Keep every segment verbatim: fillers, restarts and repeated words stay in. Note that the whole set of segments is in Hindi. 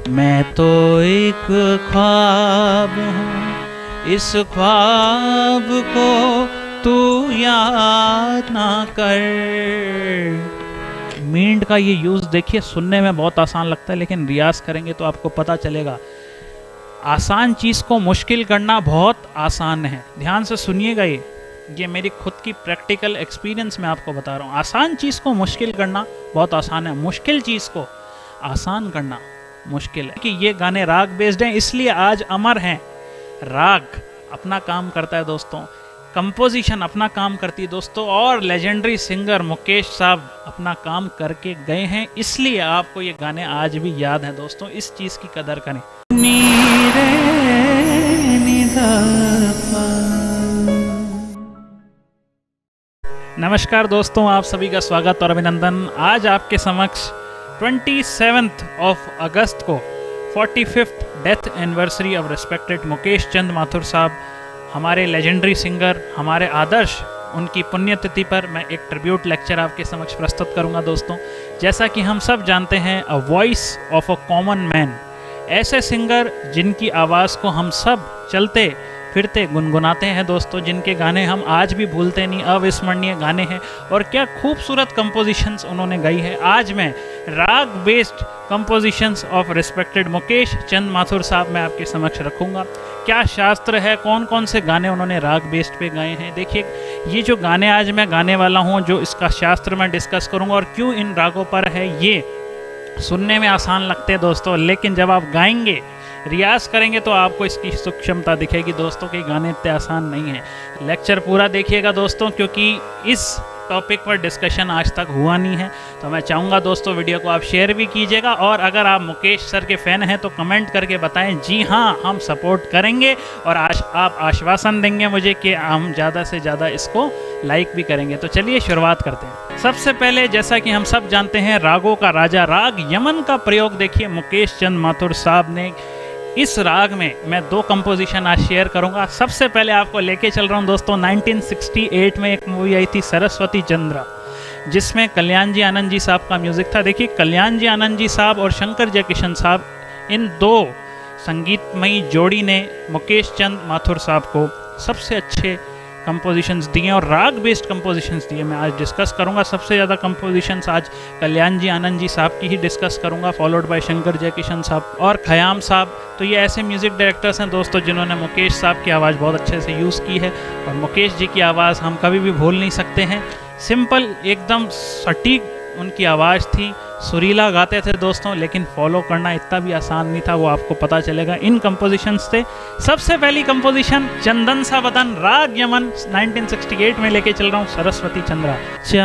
मैं तो एक ख्वाब हूँ, इस ख्वाब को तू याद ना कर। मींड का ये यूज़ देखिए, सुनने में बहुत आसान लगता है लेकिन रियाज करेंगे तो आपको पता चलेगा। आसान चीज़ को मुश्किल करना बहुत आसान है। ध्यान से सुनिएगा, ये ये मेरी खुद की प्रैक्टिकल एक्सपीरियंस में आपको बता रहा हूँ। आसान चीज़ को मुश्किल करना बहुत आसान है, मुश्किल चीज़ को आसान करना मुश्किल है। कि ये गाने राग बेस्ड हैं इसलिए आज अमर हैं। राग अपना काम करता है दोस्तों, कंपोजिशन अपना काम करती है दोस्तों, और लेजेंडरी सिंगर मुकेश साहब अपना काम करके गए हैं, इसलिए आपको ये गाने आज भी याद हैं दोस्तों। इस चीज़ की कदर करें। नमस्कार दोस्तों, आप सभी का स्वागत और अभिनंदन। आज आपके समक्ष सत्ताईस ऑफ अगस्त को पैंतालीसवीं death anniversary of respected Mukesh Chand Mathur साहब, हमारे लेजेंडरी सिंगर, हमारे आदर्श, उनकी पुण्यतिथि पर मैं एक ट्रिब्यूट लेक्चर आपके समक्ष प्रस्तुत करूंगा दोस्तों। जैसा कि हम सब जानते हैं, a voice of a common man, ऐसे सिंगर जिनकी आवाज़ को हम सब चलते फिरते गुनगुनाते हैं दोस्तों, जिनके गाने हम आज भी भूलते नहीं, अविस्मरणीय गाने हैं। और क्या खूबसूरत कंपोजिशंस उन्होंने गाई है। आज मैं raga based compositions of respected Mukesh Chand Mathur साहब मैं आपके समक्ष रखूंगा। क्या शास्त्र है, कौन कौन से गाने उन्होंने राग बेस्ड पे गाए हैं। देखिए, ये जो गाने आज मैं गाने वाला हूँ, जो इसका शास्त्र मैं डिस्कस करूँगा और क्यों इन रागों पर है, ये सुनने में आसान लगते हैं दोस्तों, लेकिन जब आप गाएंगे, रियाज करेंगे तो आपको इसकी सूक्ष्मता दिखेगी दोस्तों कि गाने इतने आसान नहीं हैं। लेक्चर पूरा देखिएगा दोस्तों, क्योंकि इस टॉपिक पर डिस्कशन आज तक हुआ नहीं है। तो मैं चाहूँगा दोस्तों, वीडियो को आप शेयर भी कीजिएगा, और अगर आप मुकेश सर के फ़ैन हैं तो कमेंट करके बताएं जी हाँ, हम सपोर्ट करेंगे, और आज आप आश्वासन देंगे मुझे कि हम ज़्यादा से ज़्यादा इसको लाइक भी करेंगे। तो चलिए शुरुआत करते हैं। सबसे पहले, जैसा कि हम सब जानते हैं, रागों का राजा राग यमन का प्रयोग देखिए मुकेश चंद माथुर साहब ने। इस राग में मैं दो कंपोजिशन आज शेयर करूंगा। सबसे पहले आपको लेके चल रहा हूं दोस्तों, उन्नीस सौ अड़सठ में एक मूवी आई थी सरस्वती चंद्रा, जिसमें कल्याण जी आनंद जी साहब का म्यूज़िक था। देखिए, कल्याण जी आनंद जी साहब और शंकर जयकिशन साहब, इन दो संगीतमयी जोड़ी ने मुकेश चंद माथुर साहब को सबसे अच्छे कंपोजिशंस दिए और राग बेस्ड कंपोजिशंस दिए। मैं आज डिस्कस करूंगा सबसे ज़्यादा कंपोजिशंस आज कल्याण जी आनंद जी साहब की ही डिस्कस करूंगा, फॉलोड बाय शंकर जयकिशन साहब और खयाम साहब। तो ये ऐसे म्यूज़िक डायरेक्टर्स हैं दोस्तों जिन्होंने मुकेश साहब की आवाज़ बहुत अच्छे से यूज़ की है, और मुकेश जी की आवाज़ हम कभी भी भूल नहीं सकते हैं। सिंपल, एकदम सटीक उनकी आवाज़ थी, सुरीला गाते थे दोस्तों, लेकिन फॉलो करना इतना भी आसान नहीं था, वो आपको पता चलेगा इन कंपोजिशंस से। सबसे पहली कंपोजिशन चंदन सा बदन, राग यमन, उन्नीस सौ अड़सठ में लेके चल रहा हूँ, सरस्वती चंद्रा।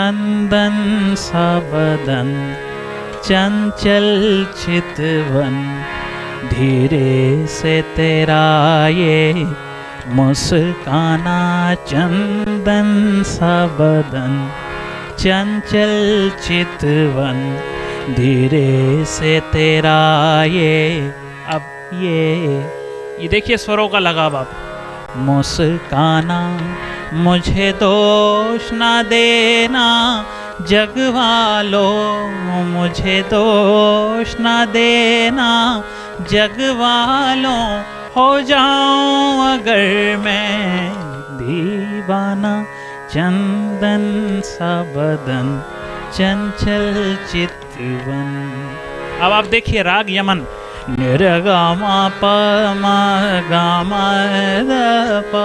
चंदन सा बदन चंचल चितवन, धीरे से तेरा ये मुस्काना। चंदन सा बदन चंचल चितवन, धीरे से तेरा ये। अब ये ये देखिए स्वरों का लगाव आप। मुस्काना, मुझे दोष ना देना जग वालों, मुझे दोष ना देना जग वालों, हो जाऊं अगर मैं दीवाना। चंदन सा बदन चंचल चितवन। अब आप देखिए राग यमन, निरगामा प मा गामा द प,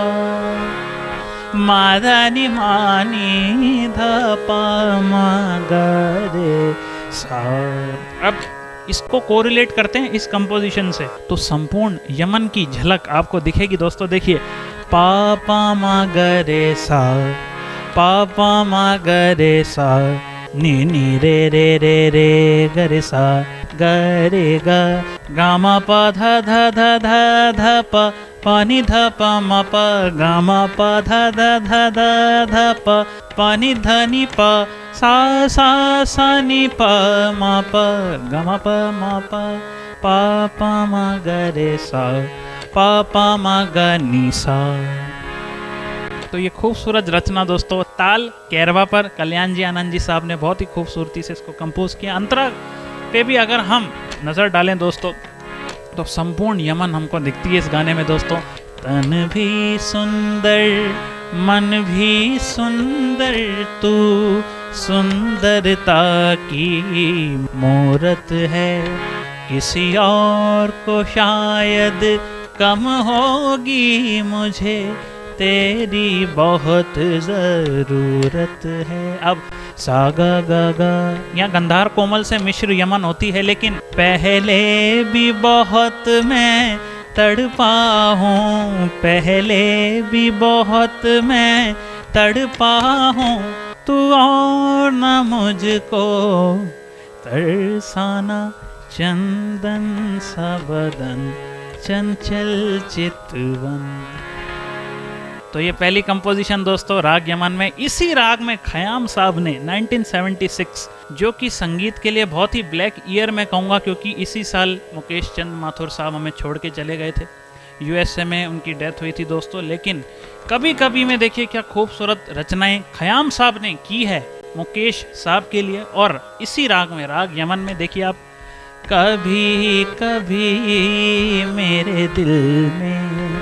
माधनी मानी ध प मा ग रे सा। अब इसको कोरिलेट करते हैं इस कंपोजिशन से, तो संपूर्ण यमन की झलक आपको दिखेगी दोस्तों। देखिए, पा पा मा ग रे सा, पा पा मा ग रे सा, नी नी रे रे रे रे ग रे सा, ग रे ग, गा मा प ध ध ध ध ध प, प नि ध प म प, गा मा प ध ध ध ध ध प, प नि ध नि प, सा सा सा नि प म प, ग म प म प, प प म ग रे सा, प प म ग नि सा। तो ये खूबसूरत रचना दोस्तों, ताल कैरवा पर कल्याण जी आनंद जी साहब ने बहुत ही खूबसूरती से इसको कंपोज किया। अंतरा पे भी अगर हम नज़र डालें दोस्तों, तो संपूर्ण यमन हमको दिखती है इस गाने में दोस्तों। तन भी सुंदर मन भी सुंदर, तू सुंदरता की मूरत है, किसी और को शायद कम होगी, मुझे तेरी बहुत ज़रूरत है। अब सा गा गा गा, यहाँ गंधार कोमल से मिश्र यमन होती है, लेकिन पहले भी बहुत मैं तड़पा हूँ, पहले भी बहुत मैं तड़पा हूँ, तू और न मुझको तरसाना, चंदन सा बदन चंचल चितवन। तो ये पहली कंपोजिशन दोस्तों राग यमन में। इसी राग में खयाम साहब ने उन्नीस सौ छिहत्तर, जो कि संगीत के लिए बहुत ही ब्लैक ईयर में कहूँगा, क्योंकि इसी साल मुकेश चंद माथुर साहब हमें छोड़ के चले गए थे, यूएसए में उनकी डेथ हुई थी दोस्तों। लेकिन कभी कभी में देखिए क्या खूबसूरत रचनाएं खयाम साहब ने की है मुकेश साहब के लिए। और इसी राग में, राग यमन में देखिए आप, कभी कभी मेरे दिल में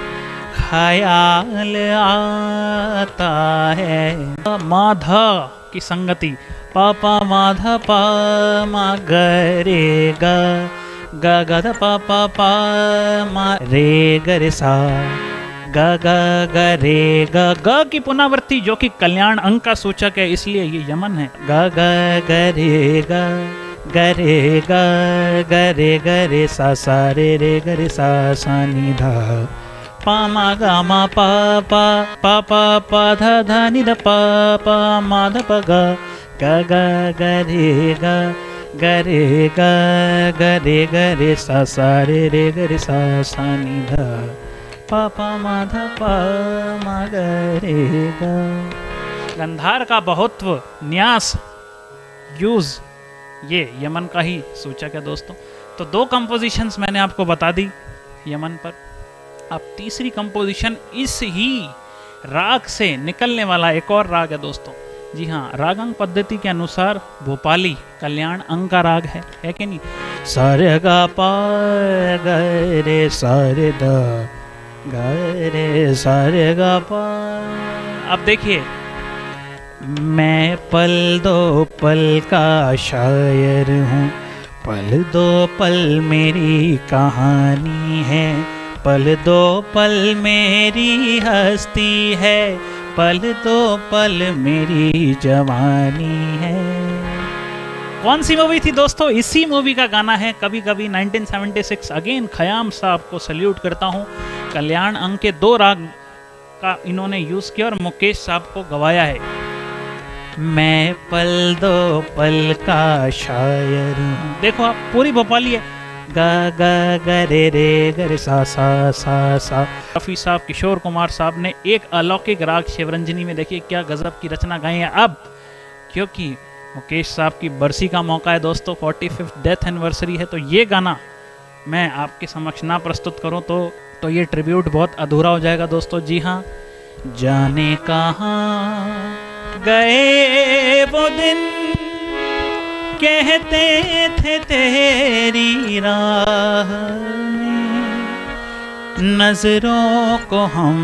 ख्याल आता है, माधा की संगति, पापा माधा पा मा ग रे ग ग ग ध पा पा पा मा रे ग रे सा ग ग ग रे ग ग की पुनरावृत्ति, जो कि कल्याण अंग का सूचक है, इसलिए ये यमन है। ग ग ग रे ग ग रे ग ग रे ग रे सा सा रे रे ग रे सा सा नि धा पा मा गा मा पा पा पा पा पा ध ध नि ध पा पा मा ध प ग ग ग ग रे ग ग रे ग ग रे ग रे सा सा रे रे ग रे सा सा नि ध पा पा मा ध पा मा ग रे ग। गंधार का बहुत्व, न्यास, यूज, ये यमन का ही सूचक है दोस्तों। तो दो कंपोजिशंस मैंने आपको बता दी यमन पर। अब तीसरी कंपोजिशन इस ही राग से निकलने वाला एक और राग है दोस्तों। जी हाँ, रागांग पद्धति के अनुसार भोपाली कल्याण अंग का राग है, है कि नहीं। सारे गा पा ग रे सारे द ग रे सारे गा पा। अब देखिए, मैं पल दो पल का शायर हूँ, पल दो पल मेरी कहानी है, पल दो पल मेरी हस्ती है, पल दो पल मेरी जवानी है। कौन सी मूवी थी दोस्तों? इसी मूवी का गाना है कभी कभी, उन्नीस सौ छिहत्तर। अगेन खयाम साहब को सल्यूट करता हूँ। कल्याण अंग के दो राग का इन्होंने यूज किया और मुकेश साहब को गवाया है। मैं पल दो पल का शायर हूँ, देखो आप, पूरी भोपाली है। गा गा ग रे रे ग रे सा सा सा सा। रफ़ी साहब, किशोर कुमार साहब ने एक अलौकिक राग शिवरंजनी में देखिए क्या गजब की रचना गाई है। अब क्योंकि मुकेश साहब की बरसी का मौका है दोस्तों, फोर्टी फिफ्थ डेथ एनिवर्सरी है, तो ये गाना मैं आपके समक्ष ना प्रस्तुत करूं तो तो ये ट्रिब्यूट बहुत अधूरा हो जाएगा दोस्तों। जी हाँ, जाने कहाँ गए वो दिन, कहते थे तेरी राह में नजरों को हम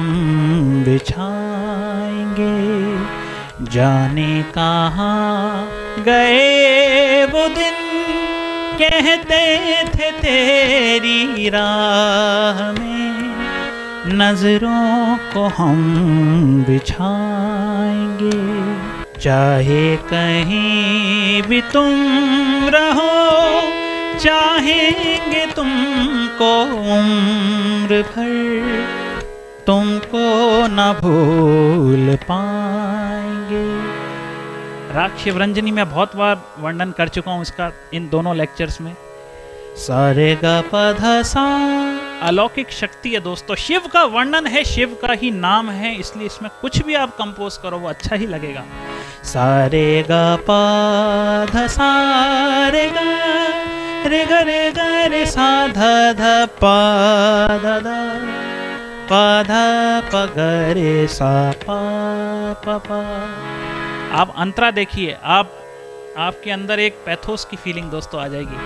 बिछाएंगे, जाने कहाँ गए वो दिन, कहते थे तेरी राह में नजरों को हम बिछाएंगे, चाहे कहीं भी तुम रहो, चाहेंगे तुमको उम्र भर, तुमको न भूल पाएंगे। राग शिवरंजनी में बहुत बार वर्णन कर चुका हूँ इसका इन दोनों लेक्चर्स में। सारे गा पा धा सा, अलौकिक शक्ति है दोस्तों। शिव का वर्णन है, शिव का ही नाम है, इसलिए इसमें कुछ भी आप कंपोज करो वो अच्छा ही लगेगा। सारे गा पा धा सा रे गा रे गा रे गा रे सा धा धा पा धा धा पा धा पा गा रे सा पा पा पा। आप अंतरा देखिए, आप आपके अंदर एक पैथोस की फीलिंग दोस्तों आ जाएगी।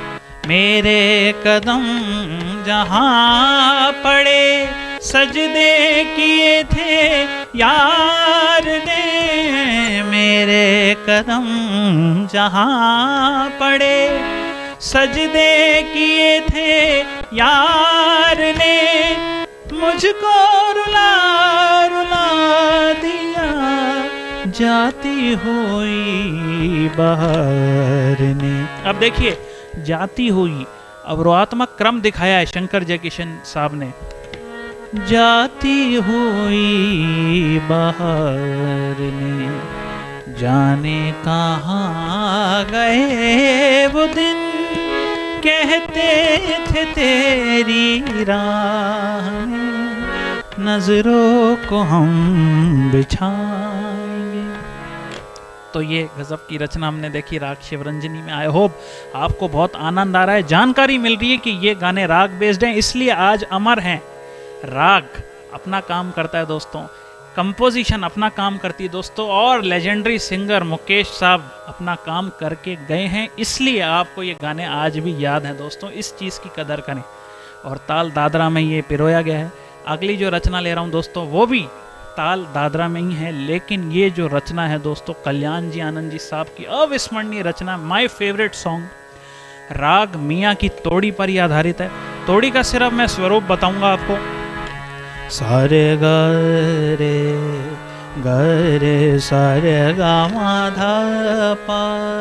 मेरे कदम जहाँ पड़े सजदे किए थे यार ने, मेरे कदम जहाँ पड़े सजदे किए थे यार ने, मुझको रुला रुला दिया जाती हुई बहार ने। अब देखिए जाती हुई अवरोहात्मक क्रम दिखाया है शंकर जयकिशन साहब ने। जाती हुई बहार ने, जाने कहाँ गए वो दिन, कहते थे तेरी राह में नजरों को हम बिछाएंगे। तो ये गजब की रचना हमने देखी राग शिवरंजनी में। आई होप आपको बहुत आनंद आ रहा है, जानकारी मिल रही है कि ये गाने राग बेस्ड हैं, इसलिए आज अमर हैं। राग अपना काम करता है दोस्तों, कंपोजिशन अपना काम करती है दोस्तों, और लेजेंडरी सिंगर मुकेश साहब अपना काम करके गए हैं, इसलिए आपको ये गाने आज भी याद हैं दोस्तों। इस चीज़ की कदर करें। और ताल दादरा में ये पिरोया गया है। अगली जो रचना ले रहा हूँ दोस्तों वो भी ताल दादरा में ही है, लेकिन ये जो रचना है दोस्तों कल्याण जी आनंद जी साहब की अविस्मरणीय रचना, माय फेवरेट सॉन्ग, राग मियाँ की तोड़ी पर ही आधारित है। तोड़ी का सिर्फ मैं स्वरूप बताऊंगा आपको। सारे गा रे गा रे सारे गा माधा पा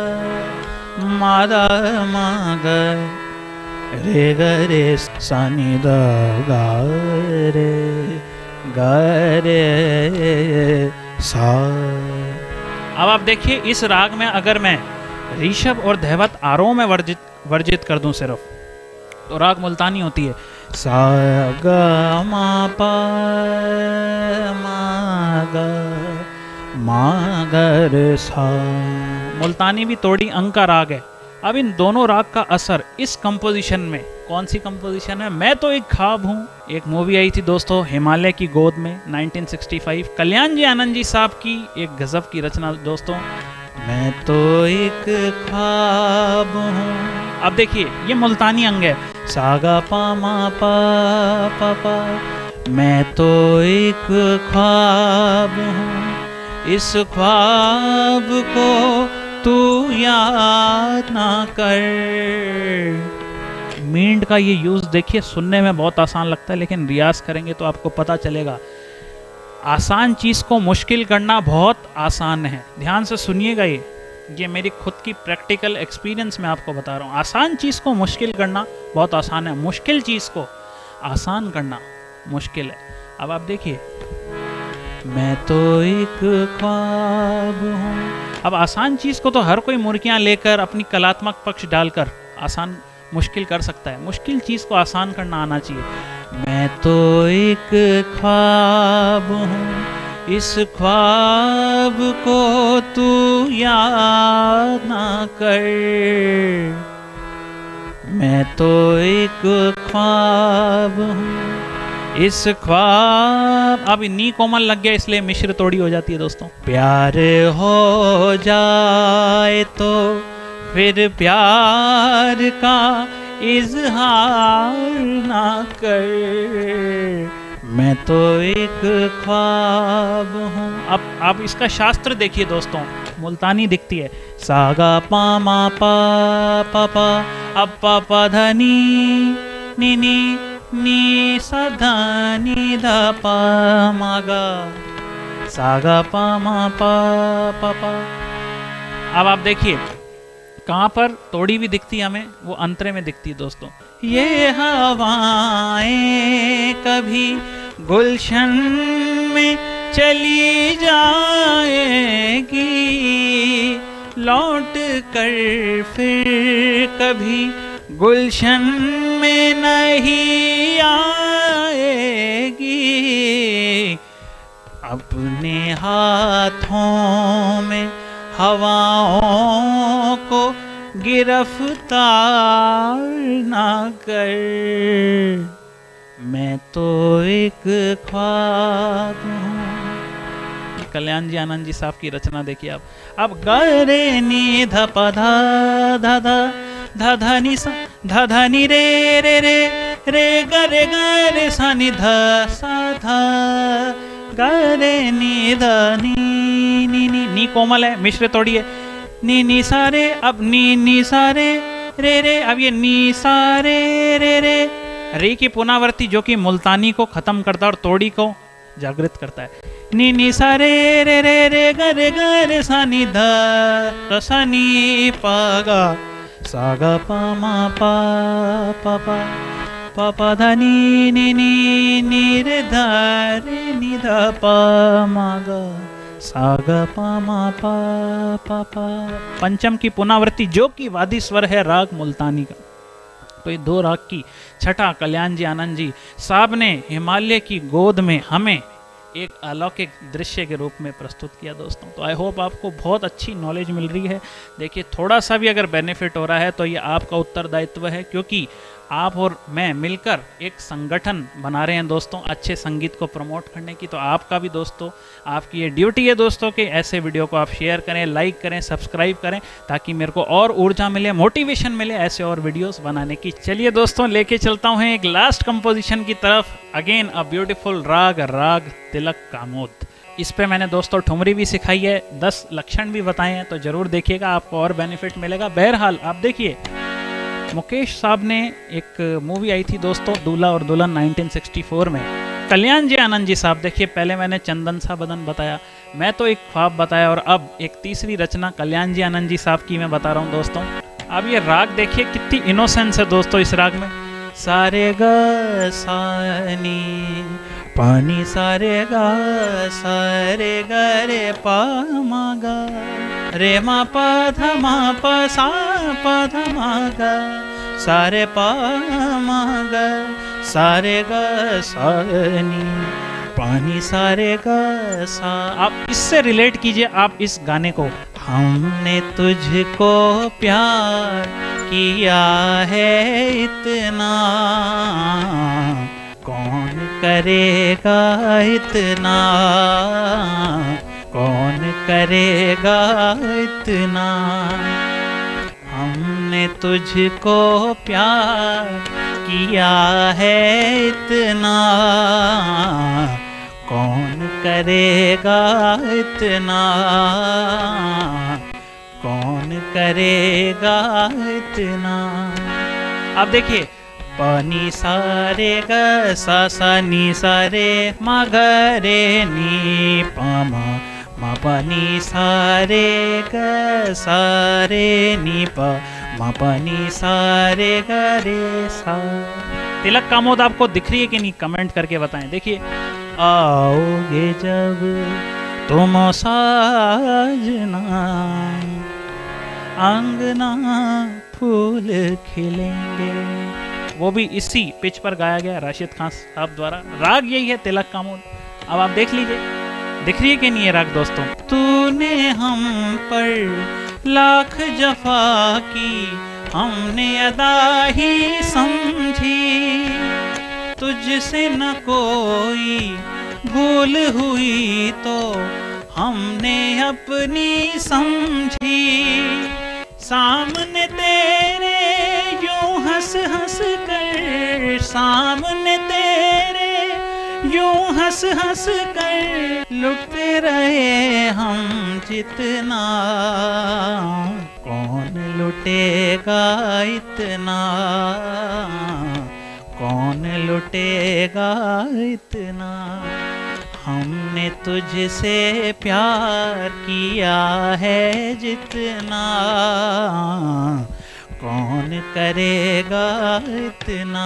माधा मा गा रे गा रे सानी दा गा रे गा रे सा। अब आप देखिए इस राग में अगर मैं ऋषभ और धैवत आरोह में वर्जित वर्जित कर दूं सिर्फ, तो राग मुल्तानी होती है। सा गा मा पा मा गा मा गा रे सा। मुल्तानी भी तोड़ी अंग का राग है। अब इन दोनों राग का असर इस कंपोजिशन में, कौन सी कंपोजिशन है, मैं तो एक ख्वाब हूँ, एक मूवी आई थी दोस्तों हिमालय की गोद में nineteen sixty five, Kalyan ji Anand ji साहब की एक गजब की रचना दोस्तों, मैं तो एक ख्वाब हूँ। अब देखिए ये मुल्तानी अंग है, सागा पा मा पा पा पा, मैं तो एक ख्वाब हूँ, इस ख्वाब को तू याद ना कर। मींड का ये यूज देखिए, सुनने में बहुत आसान लगता है, लेकिन रियाज करेंगे तो आपको पता चलेगा आसान चीज़ को मुश्किल करना बहुत आसान है। ध्यान से सुनिएगा, ये ये मेरी खुद की प्रैक्टिकल एक्सपीरियंस में आपको बता रहा हूँ। आसान चीज़ को मुश्किल करना बहुत आसान है, मुश्किल चीज़ को आसान करना मुश्किल है। अब आप देखिए, मैं तो एक ख्वाब हूँ। अब आसान चीज़ को तो हर कोई मुर्गियाँ लेकर अपनी कलात्मक पक्ष डालकर आसान मुश्किल कर सकता है, मुश्किल चीज़ को आसान करना आना चाहिए। मैं तो एक ख्वाब हूँ, इस ख्वाब को तू याद ना कर। मैं तो एक ख्वाब हूँ, इस ख्वाब। अब नी कोमल लग गया इसलिए मिश्र तोड़ी हो जाती है दोस्तों। प्यार हो जाए तो फिर प्यार का इजहार ना कर। मैं तो एक ख्वाब हूँ। अब आप इसका शास्त्र देखिए दोस्तों, मुल्तानी दिखती है, सागा पा मा पा पा पा, अब पा पा धनी नी नी नी सा धा नी धा पा मा गा, सागा पा मा पा पा पा। अब आप देखिए कहाँ पर तोड़ी भी दिखती है हमें, वो अंतरे में दिखती है दोस्तों। ये हवाएं कभी गुलशन में चली जाएगी, लौट कर फिर कभी गुलशन में नहीं आएगी। अपने हाथों में हवाओं को गिरफ्तार ना कर। मैं तो एक ख्वाब हूँ। कल्याण जी आनंद जी साहब की रचना देखिए आप। अब ग रे नी ध प धा धा धा धा धा नी सा ध ध नि रे रे रे रे ग रे ग रे सा नि ध सा ध ग रे नि ध नि नि नि नि कोमल है, मिश्र तोड़िए, नी नी सा रे, अब नी नी सा रे रे रे, अब ये नी सा रे रे रे, रे की पुनरावृत्ति जो कि मुल्तानी को खत्म करता है और तोड़ी को जागृत करता है। नी नी सा रे रे रे रे ग रे ग रे सा नि ध ध सा नि प ग सा ग प म प प प प प ध नि नि नि नि रे ध रे नि ध प म ग सा ग प म प प प। पंचम की पुनरावृत्ति जो कि वादी स्वर है राग मुल्तानी का। तो ये दो राग की छठा कल्याण जी आनंद जी साहब ने हिमालय की गोद में हमें एक अलौकिक दृश्य के रूप में प्रस्तुत किया दोस्तों। तो आई होप आपको बहुत अच्छी नॉलेज मिल रही है। देखिए थोड़ा सा भी अगर बेनिफिट हो रहा है तो ये आपका उत्तरदायित्व है, क्योंकि आप और मैं मिलकर एक संगठन बना रहे हैं दोस्तों अच्छे संगीत को प्रमोट करने की। तो आपका भी दोस्तों आपकी ये ड्यूटी है दोस्तों कि ऐसे वीडियो को आप शेयर करें, लाइक करें, सब्सक्राइब करें, ताकि मेरे को और ऊर्जा मिले, मोटिवेशन मिले ऐसे और वीडियोस बनाने की। चलिए दोस्तों लेके चलता हूँ एक लास्ट कंपोजिशन की तरफ। अगेन अ ब्यूटीफुल राग, राग तिलक कामोद। इस पे मैंने दोस्तों ठुमरी भी सिखाई है, दस लक्षण भी बताए हैं, तो जरूर देखिएगा, आपको और बेनिफिट मिलेगा। बहरहाल आप देखिए मुकेश साहब ने एक मूवी आई थी दोस्तों दूल्हा और दुल्हन नाइनटीन सिक्सटी फोर में। कल्याण जी आनंद जी साहब, देखिए पहले मैंने चंदन सा बदन बताया, मैं तो एक ख्वाब बताया, और अब एक तीसरी रचना कल्याण जी आनंद जी साहब की मैं बता रहा हूँ दोस्तों। अब ये राग देखिए कितनी इनोसेंस है दोस्तों इस राग में। सारे ग सानी पानी सारे गा सारे ग रे पा मा गा रे मा पा ध मा पा सा पा ध मा गा सारे पा मा गा सारे ग सानी पानी सारे ग सा। आप इससे रिलेट कीजिए आप इस गाने को। हमने तुझको प्यार किया है इतना, कौन करेगा इतना, कौन करेगा इतना। हमने तुझको प्यार किया है इतना, कौन करेगा इतना, कौन करेगा इतना। अब देखिए पानी सारे ग सा सा नी सारे मा ग रे नी पा मा मा पा नी सारे ग सारे नी पा मा पा नी सारे ग रे सा। तिलक कामोद आपको दिख रही है कि नहीं, कमेंट करके बताएं। देखिए आओगे जब तुम साजना, अंगना फूल खिलेंगे, वो भी इसी पिच पर गाया गया राशिद खान साहब द्वारा। राग यही है तिलक कामोद। अब आप देख लीजिए दिख रही है कि नहीं ये राग दोस्तों। तूने हम पर लाख जफा की, हमने अदा ही समझी, तुझसे न कोई भूल हुई तो हमने अपनी समझी। सामने तेरे यूं हंस हंस कर, सामने तेरे यूं हंस हंस कर लुटते रहे हम जितना, कौन लुटेगा इतना, कौन लुटेगा इतना। हमने तुझसे प्यार किया है जितना, कौन करेगा इतना,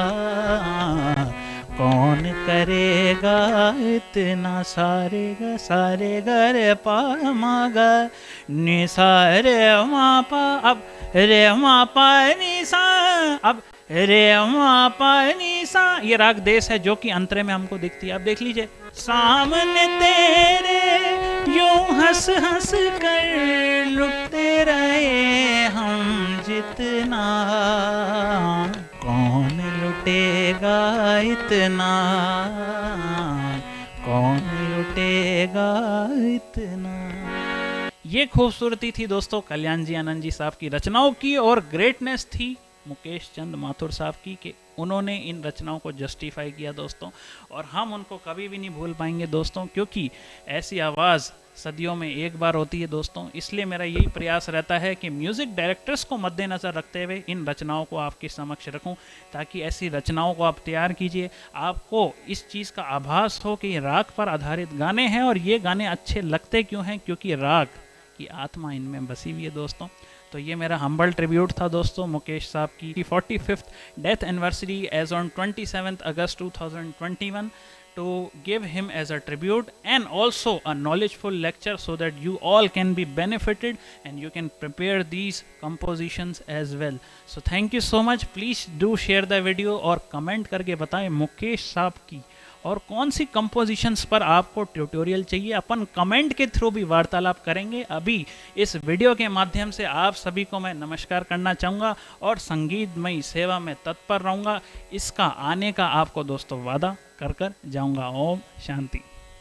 कौन करेगा इतना। सारे ग सारे ग रे पा मा ग नि सा रे मा पा, अब रे मा पा नि सा, अब रे मा पा नि सा। ये राग देश है जो कि अंतरे में हमको दिखती है। अब देख लीजिए सामने तेरे यूं हंस हंस कर लुटते रहे हम जितना, कौन लुटेगा इतना, कौन लुटेगा इतना। ये खूबसूरती थी दोस्तों कल्याण जी आनंद जी साहब की रचनाओं की, और ग्रेटनेस थी मुकेश चंद माथुर साहब की कि उन्होंने इन रचनाओं को जस्टिफाई किया दोस्तों, और हम उनको कभी भी नहीं भूल पाएंगे दोस्तों, क्योंकि ऐसी आवाज़ सदियों में एक बार होती है दोस्तों। इसलिए मेरा यही प्रयास रहता है कि म्यूज़िक डायरेक्टर्स को मद्देनज़र रखते हुए इन रचनाओं को आपके समक्ष रखूं, ताकि ऐसी रचनाओं को आप तैयार कीजिए, आपको इस चीज़ का आभास हो कि ये राग पर आधारित गाने हैं, और ये गाने अच्छे लगते क्यों हैं, क्योंकि राग की आत्मा इनमें बसी हुई है दोस्तों। तो ये मेरा हम्बल ट्रिब्यूट था दोस्तों मुकेश साहब की forty fifth death anniversary as on twenty seventh August two thousand twenty one, to give him as a tribute and also a knowledgeful lecture so that you all can be benefited and you can prepare these compositions as well. So thank you so much. Please do share the video और comment करके बताएं मुकेश साहब की और कौन सी कंपोजिशंस पर आपको ट्यूटोरियल चाहिए। अपन कमेंट के थ्रू भी वार्तालाप करेंगे। अभी इस वीडियो के माध्यम से आप सभी को मैं नमस्कार करना चाहूँगा और संगीतमयी सेवा में तत्पर रहूँगा। इसका आने का आपको दोस्तों वादा कर कर जाऊँगा। ओम शांति।